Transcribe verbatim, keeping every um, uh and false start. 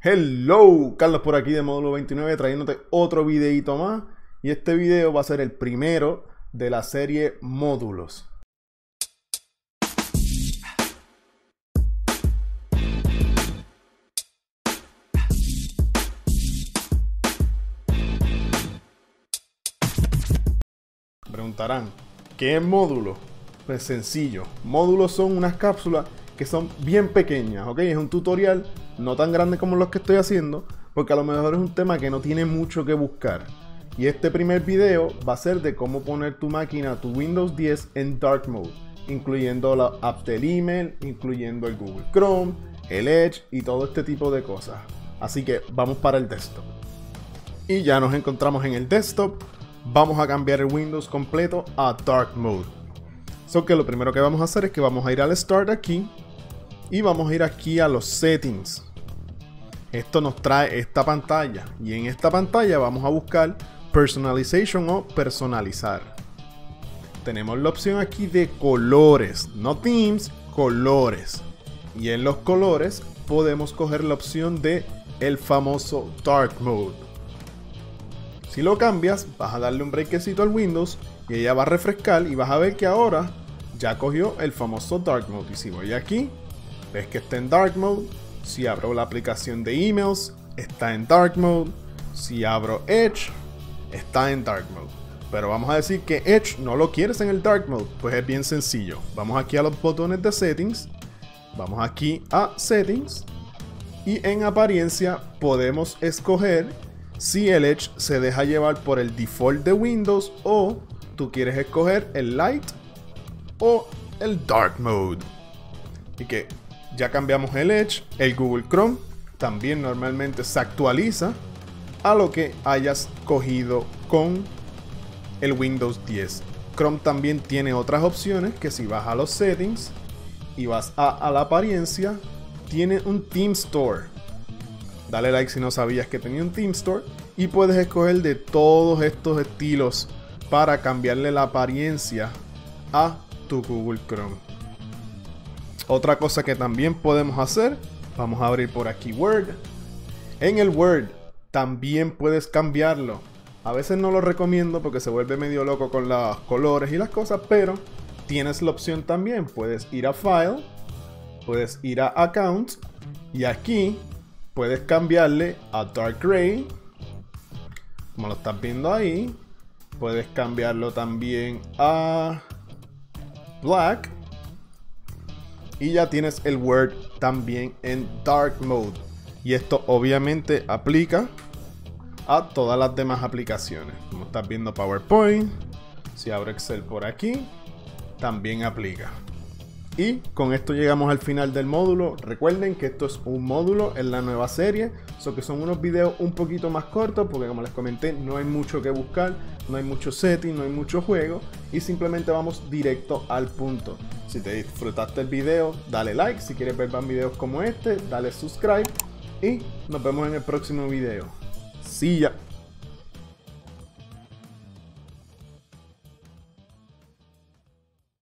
Hello, Carlos por aquí de Módulo veintinueve trayéndote otro videito más y este video va a ser el primero de la serie Módulos. Preguntarán, ¿qué es módulo? Pues sencillo, módulos son unas cápsulas que son bien pequeñas, ¿ok? Es un tutorial no tan grande como los que estoy haciendo, porque a lo mejor es un tema que no tiene mucho que buscar. Y este primer video va a ser de cómo poner tu máquina, tu Windows diez en Dark Mode, incluyendo la app del email, incluyendo el Google Chrome, el Edge y todo este tipo de cosas. Así que vamos para el desktop. Y ya nos encontramos en el desktop. Vamos a cambiar el Windows completo a Dark Mode. So que lo primero que vamos a hacer es que vamos a ir al Start aquí y vamos a ir aquí a los Settings. Esto nos trae esta pantalla y en esta pantalla vamos a buscar Personalization o personalizar. Tenemos la opción aquí de colores, no themes, colores. Y en los colores podemos coger la opción de el famoso Dark Mode. Si lo cambias, vas a darle un breakcito al Windows y ella va a refrescar y vas a ver que ahora ya cogió el famoso Dark Mode. Y si voy aquí, ves que está en Dark Mode. Si abro la aplicación de emails, está en Dark Mode. Si abro Edge, está en Dark Mode. Pero vamos a decir que Edge no lo quieres en el Dark Mode. Pues es bien sencillo. Vamos aquí a los botones de Settings. Vamos aquí a Settings. Y en apariencia podemos escoger si el Edge se deja llevar por el default de Windows o tú quieres escoger el Light o el Dark Mode. Y que ya cambiamos el Edge. El Google Chrome también normalmente se actualiza a lo que hayas cogido con el Windows diez. Chrome también tiene otras opciones que si vas a los Settings y vas a, a la apariencia, tiene un Theme Store. Dale like si no sabías que tenía un Theme Store y puedes escoger de todos estos estilos para cambiarle la apariencia a tu Google Chrome. Otra cosa que también podemos hacer, vamos a abrir por aquí Word. En el Word también puedes cambiarlo. A veces no lo recomiendo porque se vuelve medio loco con los colores y las cosas, pero tienes la opción también. Puedes ir a File, puedes ir a Account y aquí puedes cambiarle a Dark Gray, como lo estás viendo ahí. Puedes cambiarlo también a Black. Y ya tienes el Word también en Dark Mode. Y esto obviamente aplica a todas las demás aplicaciones. Como estás viendo PowerPoint, si abro Excel por aquí, también aplica. Y con esto llegamos al final del módulo. Recuerden que esto es un módulo en la nueva serie, so que son unos videos un poquito más cortos porque, como les comenté, no hay mucho que buscar, no hay mucho setting, no hay mucho juego y simplemente vamos directo al punto. Si te disfrutaste el video, dale like. Si quieres ver más videos como este, dale subscribe y nos vemos en el próximo video. See ya.